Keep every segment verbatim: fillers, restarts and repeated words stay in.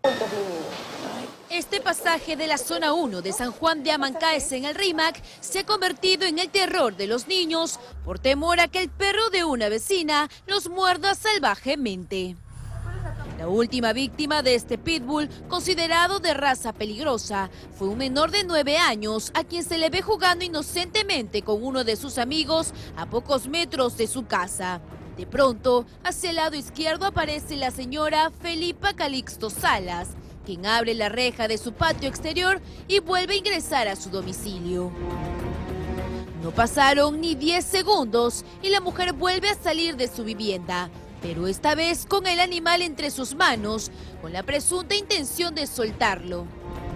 Este pasaje de la zona uno de San Juan de Amancaes en el Rímac se ha convertido en el terror de los niños por temor a que el perro de una vecina los muerda salvajemente. La última víctima de este pitbull, considerado de raza peligrosa, fue un menor de nueve años a quien se le ve jugando inocentemente con uno de sus amigos a pocos metros de su casa. De pronto, hacia el lado izquierdo aparece la señora Felipa Calixto Salas, quien abre la reja de su patio exterior y vuelve a ingresar a su domicilio. No pasaron ni diez segundos y la mujer vuelve a salir de su vivienda, pero esta vez con el animal entre sus manos, con la presunta intención de soltarlo.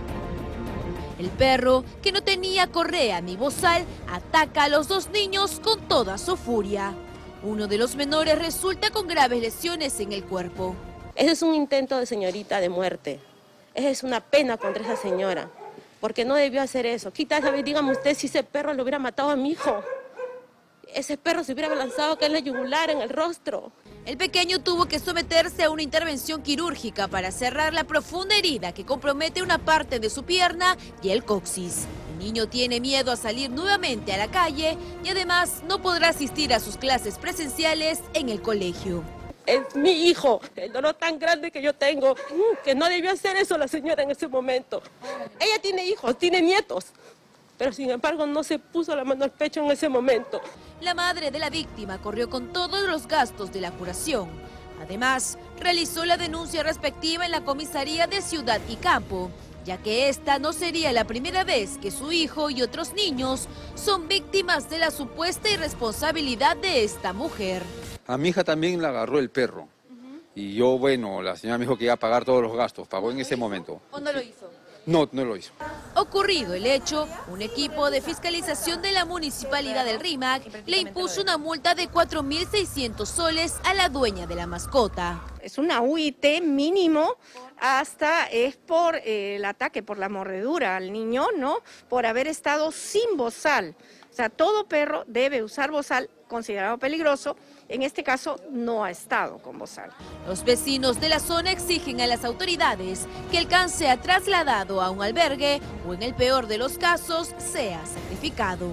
El perro, que no tenía correa ni bozal, ataca a los dos niños con toda su furia. Uno de los menores resulta con graves lesiones en el cuerpo. Ese es un intento de señorita de muerte. Esa es una pena contra esa señora, porque no debió hacer eso. Quizás, dígame usted, si ese perro le hubiera matado a mi hijo, ese perro se hubiera lanzado acá en la yugular, en el rostro. El pequeño tuvo que someterse a una intervención quirúrgica para cerrar la profunda herida que compromete una parte de su pierna y el coxis. El niño tiene miedo a salir nuevamente a la calle y además no podrá asistir a sus clases presenciales en el colegio. Es mi hijo, el dolor tan grande que yo tengo, que no debió hacer eso la señora en ese momento. Ella tiene hijos, tiene nietos, pero sin embargo no se puso la mano al pecho en ese momento. La madre de la víctima corrió con todos los gastos de la curación. Además, realizó la denuncia respectiva en la comisaría de Ciudad y Campo, ya que esta no sería la primera vez que su hijo y otros niños son víctimas de la supuesta irresponsabilidad de esta mujer. A mi hija también la agarró el perro. Uh-huh. Y yo, bueno, la señora me dijo que iba a pagar todos los gastos, pagó en ese momento. ¿O no lo hizo? No, no lo hizo. Ocurrido el hecho, un equipo de fiscalización de la Municipalidad del Rímac le impuso una multa de cuatro mil seiscientos soles a la dueña de la mascota. Es una U I T mínimo, hasta es por eh, el ataque, por la mordedura al niño, ¿no? Por haber estado sin bozal. O sea, todo perro debe usar bozal, considerado peligroso. En este caso, no ha estado con bozal. Los vecinos de la zona exigen a las autoridades que el can sea trasladado a un albergue o, en el peor de los casos, sea sacrificado.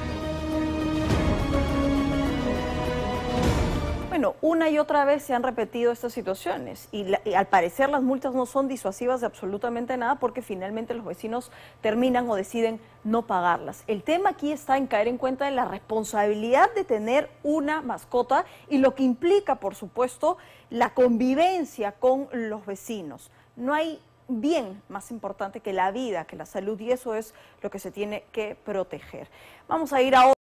Bueno, una y otra vez se han repetido estas situaciones y, la, y al parecer las multas no son disuasivas de absolutamente nada porque finalmente los vecinos terminan o deciden no pagarlas. El tema aquí está en caer en cuenta de la responsabilidad de tener una mascota y lo que implica, por supuesto, la convivencia con los vecinos. No hay bien más importante que la vida, que la salud, y eso es lo que se tiene que proteger. Vamos a ir a